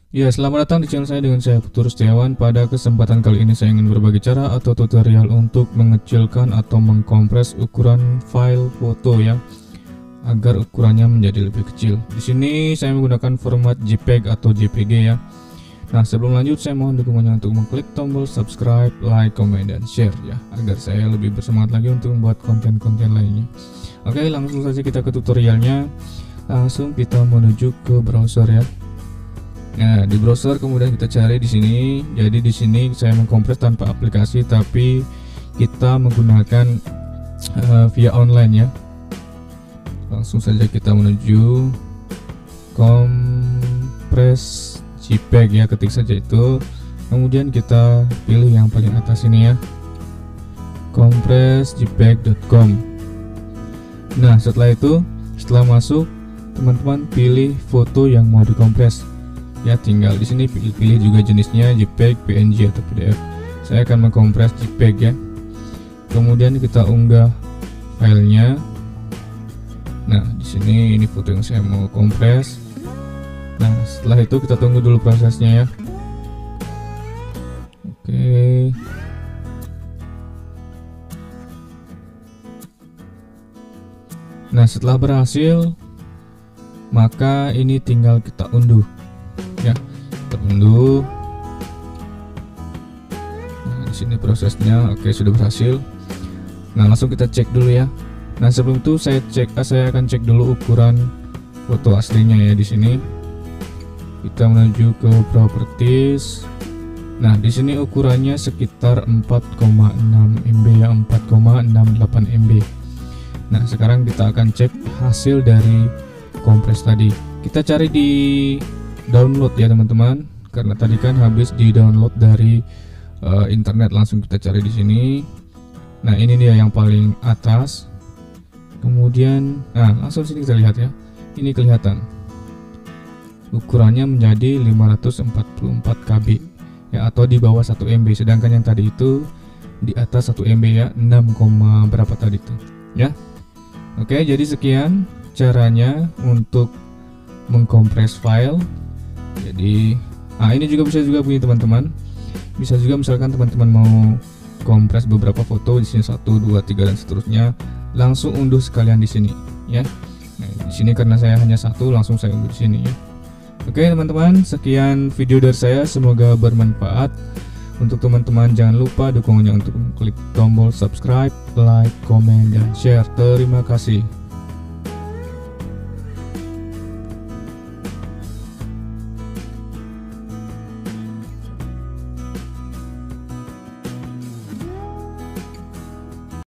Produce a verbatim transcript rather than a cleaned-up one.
Ya, selamat datang di channel saya dengan saya Putu Setiawan. Pada kesempatan kali ini saya ingin berbagi cara atau tutorial untuk mengecilkan atau mengkompres ukuran file foto ya, agar ukurannya menjadi lebih kecil. Di sini saya menggunakan format JPEG atau J P G ya. Nah, sebelum lanjut saya mohon dukungannya untuk mengklik tombol subscribe, like, comment, dan share ya, agar saya lebih bersemangat lagi untuk membuat konten-konten lainnya. Oke, langsung saja kita ke tutorialnya. Langsung kita menuju ke browser ya. Nah, di browser kemudian kita cari di sini. Jadi di sini saya mengkompres tanpa aplikasi, tapi kita menggunakan uh, via online ya. Langsung saja kita menuju kompres JPEG ya, ketik saja itu. Kemudian kita pilih yang paling atas ini ya, kompres jpeg dot com. Nah, setelah itu, setelah masuk, teman-teman pilih foto yang mau dikompres. Ya, tinggal di sini pilih-pilih juga jenisnya, JPEG, P N G atau P D F. Saya akan mengkompres JPEG ya. Kemudian kita unggah filenya. Nah, di sini ini foto yang saya mau kompres. Nah, setelah itu kita tunggu dulu prosesnya ya. Oke. Nah, setelah berhasil, maka ini tinggal kita unduh. Ya, terunduh. Nah, di sini prosesnya oke, sudah berhasil. Nah, langsung kita cek dulu ya. Nah, sebelum itu saya cek, saya akan cek dulu ukuran foto aslinya ya. Di sini kita menuju ke properties. Nah, di sini ukurannya sekitar empat koma enam M B ya, empat koma enam delapan M B. Nah, sekarang kita akan cek hasil dari kompres tadi. Kita cari di download ya teman-teman, karena tadi kan habis di download dari uh, internet. Langsung kita cari di sini. Nah, ini dia yang paling atas. Kemudian nah langsung sini kita lihat ya, ini kelihatan ukurannya menjadi lima ratus empat puluh empat K B ya, atau di bawah satu M B, sedangkan yang tadi itu di atas satu M B ya, enam, berapa tadi itu ya. Oke, jadi sekian caranya untuk mengkompres file. Jadi, nah ini juga bisa juga punya teman-teman. Bisa juga misalkan teman-teman mau kompres beberapa foto di sini, satu, dua, tiga dan seterusnya, langsung unduh sekalian di sini ya. Nah, di sini karena saya hanya satu, langsung saya unduh di sini ya. Oke teman-teman, sekian video dari saya, semoga bermanfaat. Untuk teman-teman jangan lupa dukungannya untuk klik tombol subscribe, like, comment, dan share. Terima kasih.